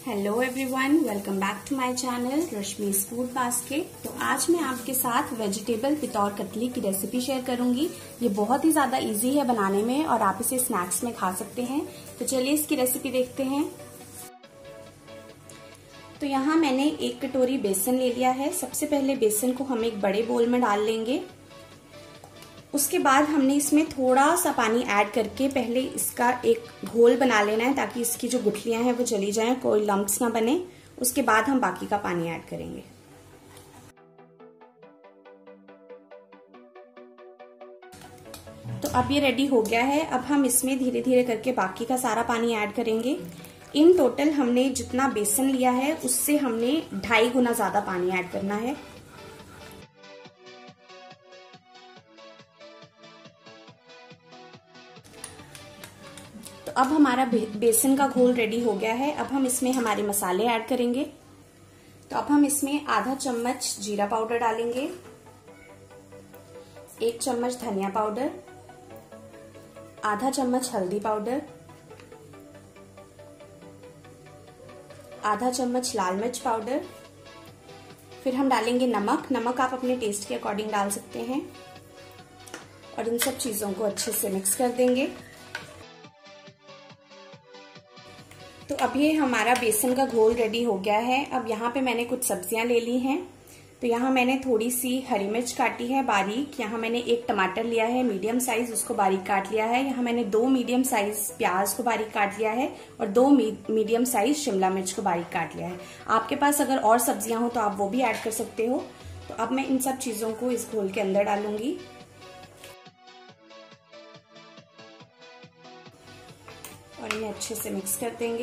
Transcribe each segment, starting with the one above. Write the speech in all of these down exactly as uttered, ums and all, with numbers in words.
Hello everyone, welcome back to my channel Rashmi's food basket. तो आज मैं आपके साथ वेजिटेबल पितौर कतली की रेसिपी शेयर करूंगी। ये बहुत ही ज्यादा इजी है बनाने में और आप इसे स्नैक्स में खा सकते हैं। तो चलिए इसकी रेसिपी देखते हैं। तो यहाँ मैंने एक कटोरी बेसन ले लिया है। सबसे पहले बेसन को हम एक बड़े बोल में डाल लेंगे। उसके बाद हमने इसमें थोड़ा सा पानी ऐड करके पहले इसका एक घोल बना लेना है ताकि इसकी जो गुठलियां हैं वो चली जाएं, कोई लम्प्स ना बने। उसके बाद हम बाकी का पानी ऐड करेंगे। तो अब ये रेडी हो गया है। अब हम इसमें धीरे धीरे करके बाकी का सारा पानी ऐड करेंगे। इन टोटल हमने जितना बेसन लिया है उससे हमने ढाई गुना ज्यादा पानी ऐड करना है। तो अब हमारा बेसन का घोल रेडी हो गया है। अब हम इसमें हमारे मसाले ऐड करेंगे। तो अब हम इसमें आधा चम्मच जीरा पाउडर डालेंगे, एक चम्मच धनिया पाउडर, आधा चम्मच हल्दी पाउडर, आधा चम्मच लाल मिर्च पाउडर। फिर हम डालेंगे नमक। नमक आप अपने टेस्ट के अकॉर्डिंग डाल सकते हैं और इन सब चीजों को अच्छे से मिक्स कर देंगे। तो अब ये हमारा बेसन का घोल रेडी हो गया है। अब यहाँ पे मैंने कुछ सब्जियां ले ली हैं। तो यहाँ मैंने थोड़ी सी हरी मिर्च काटी है बारीक। यहाँ मैंने एक टमाटर लिया है मीडियम साइज, उसको बारीक काट लिया है। यहाँ मैंने दो मीडियम साइज प्याज को बारीक काट लिया है और दो मीडियम साइज शिमला मिर्च को बारीक काट लिया है। आपके पास अगर और सब्जियां हो तो आप वो भी ऐड कर सकते हो। तो अब मैं इन सब चीजों को इस घोल के अंदर डालूंगी और इन्हें अच्छे से मिक्स कर देंगे।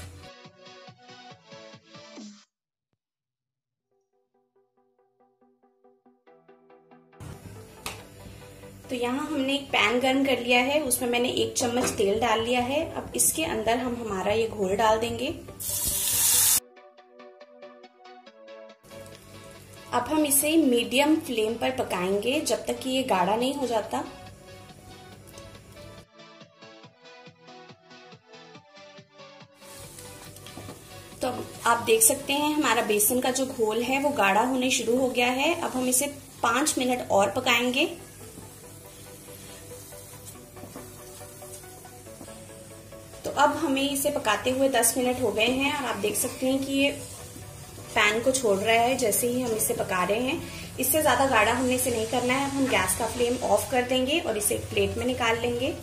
तो यहाँ हमने एक पैन गर्म कर लिया है, उसमें मैंने एक चम्मच तेल डाल लिया है। अब इसके अंदर हम हमारा ये घोल डाल देंगे। अब हम इसे मीडियम फ्लेम पर पकाएंगे जब तक कि ये गाढ़ा नहीं हो जाता। तो आप देख सकते हैं हमारा बेसन का जो घोल है वो गाढ़ा होने शुरू हो गया है। अब हम इसे पांच मिनट और पकाएंगे। तो अब हमें इसे पकाते हुए दस मिनट हो गए हैं और आप देख सकते हैं कि ये पैन को छोड़ रहा है जैसे ही हम इसे पका रहे हैं। इससे ज्यादा गाढ़ा होने से नहीं करना है। अब हम गैस का फ्लेम ऑफ कर देंगे और इसे एक प्लेट में निकाल लेंगे।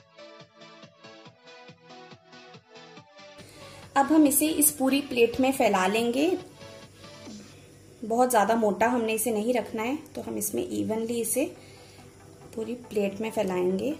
अब हम इसे इस पूरी प्लेट में फैला लेंगे। बहुत ज्यादा मोटा हमने इसे नहीं रखना है, तो हम इसमें इवनली इसे पूरी प्लेट में फैलाएंगे।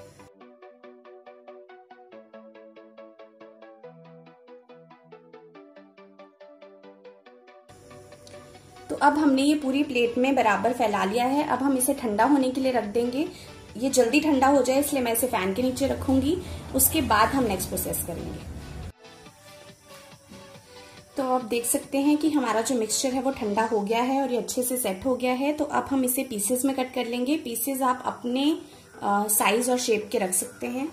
तो अब हमने ये पूरी प्लेट में बराबर फैला लिया है। अब हम इसे ठंडा होने के लिए रख देंगे। ये जल्दी ठंडा हो जाए इसलिए मैं इसे फैन के नीचे रखूंगी। उसके बाद हम नेक्स्ट प्रोसेस करेंगे। तो आप देख सकते हैं कि हमारा जो मिक्सचर है वो ठंडा हो गया है और ये अच्छे से सेट हो गया है। तो अब हम इसे पीसेस में कट कर लेंगे। पीसेस आप अपने साइज और शेप के रख सकते हैं।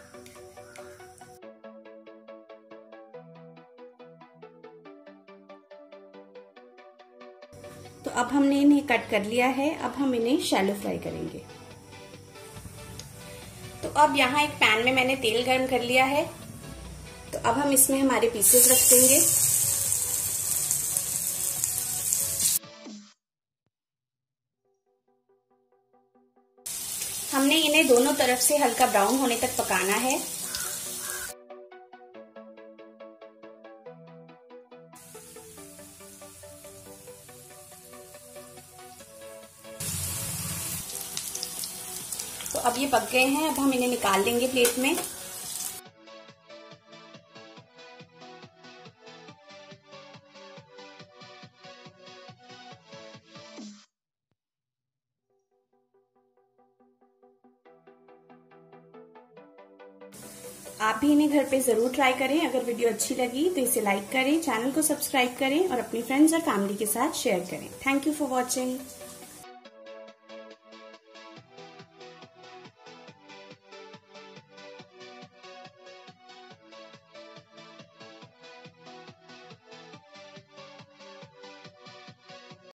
तो अब हमने इन्हें कट कर लिया है। अब हम इन्हें शैलो फ्राई करेंगे। तो अब यहाँ एक पैन में मैंने तेल गर्म कर लिया है। तो अब हम इसमें हमारे पीसेस रख देंगे। हमने इन्हें दोनों तरफ से हल्का ब्राउन होने तक पकाना है। तो अब ये पक गए हैं। अब हम इन्हें निकाल लेंगे प्लेट में। आप भी इन्हें घर पे जरूर ट्राई करें। अगर वीडियो अच्छी लगी तो इसे लाइक करें, चैनल को सब्सक्राइब करें और अपनी फ्रेंड्स और फैमिली के साथ शेयर करें। Thank you for watching.